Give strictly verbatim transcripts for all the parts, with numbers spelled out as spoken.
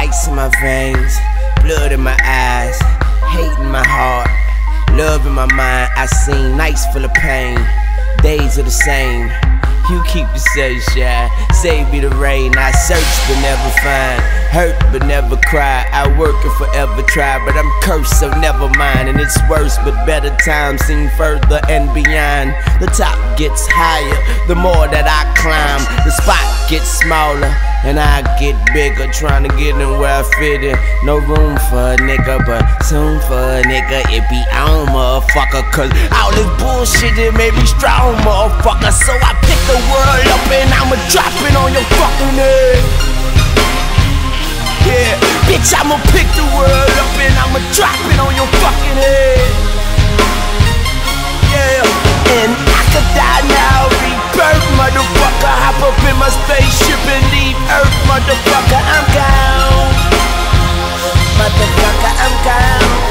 ice in my veins, blood in my eyes, hate in my heart, love in my mind. I seen nights full of pain, days are the same. You keep the sunshine, save me the rain. I search but never find, hurt but never cry. I work and forever try, but I'm cursed, so never mind. And it's worse, but better times seem further and beyond. The top gets higher, the more that I climb. The spot gets smaller, and I get bigger, trying to get in where I fit in. No room for a nigga, but soon for a nigga it be on, motherfucker. Cause all this bullshit, it made me strong, motherfucker. So I pick the world up and I'ma drop it on your fucking head. Yeah, bitch, I'ma pick the world up and I'ma drop it on your fucking head. Yeah, and I could die now, rebirth, motherfucker. Hop up in my spaceship and leave Earth, motherfucker. I'm gone, motherfucker, I'm gone.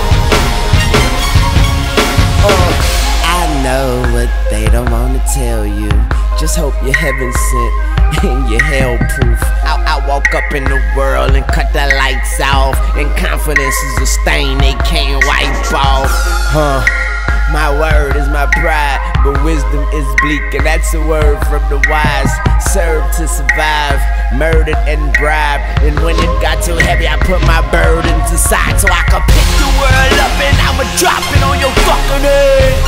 Oh, I know what they don't wanna tell you. Just hope you're heaven sent and you're hell proof. I, I walk up in the world and cut the lights off, and confidence is a stain they can't wipe off. Huh? My word is my pride, but wisdom is bleak, and that's a word from the wise. Serve to survive, murdered and bribed, and when it got too heavy, I put my burdens aside so I could pick the world up and I'ma drop it on your fucking head.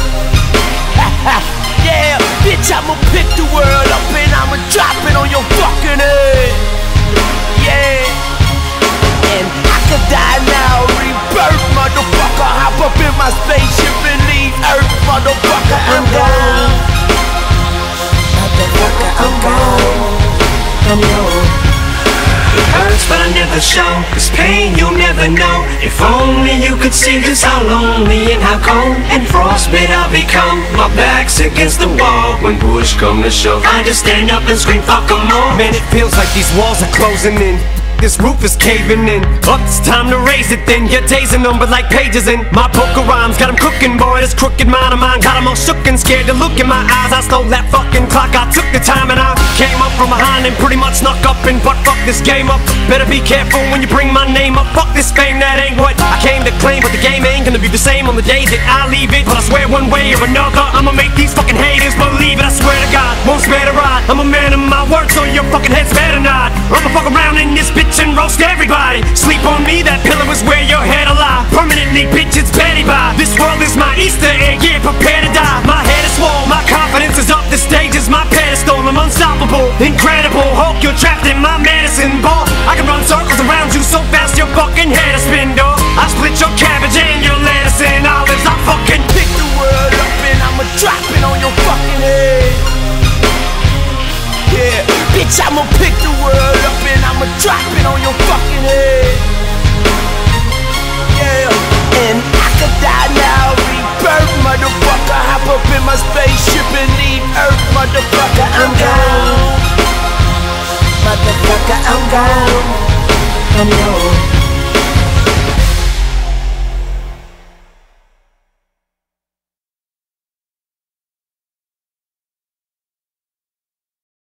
Yeah, bitch, I'ma pick the world up and I'ma drop it on your fucking head. Yeah, and I could die now, rebirth, motherfucker. Hop up in my spaceship and leave Earth, motherfucker. I'm gone, motherfucker, I'm gone. I'm gone. It hurts but I never show, cause pain you'll never know. If only you could see just how lonely and how cold and frostbit I've become. My back's against the wall when push come to shove. I just stand up and scream fuck 'em all. Man, it feels like these walls are closing in, this roof is caving in. Up, it's time to raise it then. Your days are numbered like pages in my book of rhymes. Got 'em cooking, boy, this crooked mind of mine got 'em all shook and scared to look in my eyes. I stole that fucking clock, I took the time and I came up from behind and pretty much snuck up and butt fuck this game up. Better be careful when you bring my name up. Fuck this fame, that ain't what I came to claim. But the game ain't gonna be the same on the day that I leave it. But I swear one way or another I'ma make these fucking haters believe it. I swear to God, won't spare to ride. I'm a man of my word, so your fucking head's better not. I'ma fuck around in this bitch and roast everybody. Sleep on me, that pillow is where your head alive. Permanently, bitch, it's Betty Bob. This world is my Easter egg, yeah, prepare to die. My head is swole, my confidence is up. The stage is my pedestal, I'm unstoppable, incredible. Hulk, you're trapped in my medicine ball. I can run circles around you so fast your fucking head is spin, dog. I split your cabbage and your lettuce and olives. I fucking pick the world up and I'ma drop it on your fucking head. Yeah, bitch, I'ma pick the world up and I'ma drop it on your fucking head. Yeah, and I could die now, rebirth, motherfucker. Hop up in my spaceship and leave Earth, motherfucker. I'm gone, motherfucker, I'm gone. I'm gone.